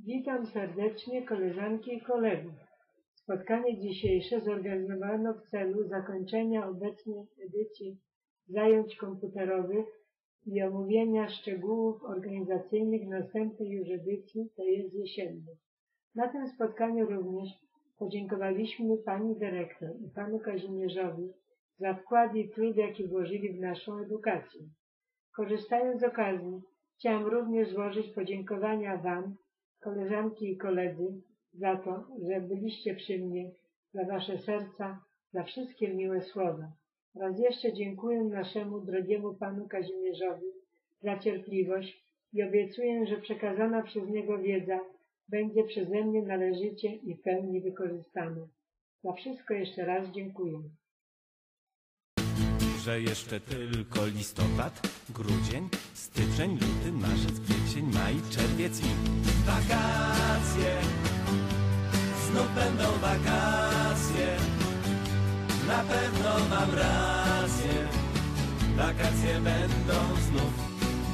Witam serdecznie koleżanki i kolegów. Spotkanie dzisiejsze zorganizowano w celu zakończenia obecnej edycji zajęć komputerowych i omówienia szczegółów organizacyjnych następnej już edycji, to jest jesiennej. Na tym spotkaniu również podziękowaliśmy pani dyrektor i panu Kazimierzowi za wkład i trud, jaki włożyli w naszą edukację. Korzystając z okazji, chciałam również złożyć podziękowania wam, koleżanki i koledzy, za to, że byliście przy mnie, za wasze serca, za wszystkie miłe słowa. Raz jeszcze dziękuję naszemu drogiemu panu Kazimierzowi za cierpliwość i obiecuję, że przekazana przez niego wiedza będzie przeze mnie należycie i w pełni wykorzystana. Za wszystko jeszcze raz dziękuję. Że jeszcze tylko listopad, grudzień, styczeń, luty, marzec, kwiecień, maj, czerwiec i wakacje. Znów będą wakacje, na pewno mam rację. Wakacje będą znów.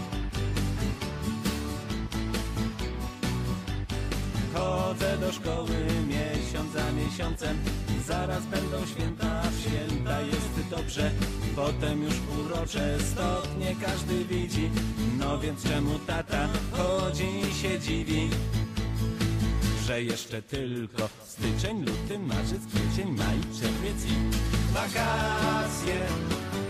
Chodzę do szkoły miesiąc za miesiącem, zaraz będą święta, w święta jest dobrze, potem już urocze stopnie każdy widzi, no więc czemu tata chodzi i się dziwi? Że jeszcze tylko styczeń, luty, marzec, kwiecień, maj, czerwiec i wakacje.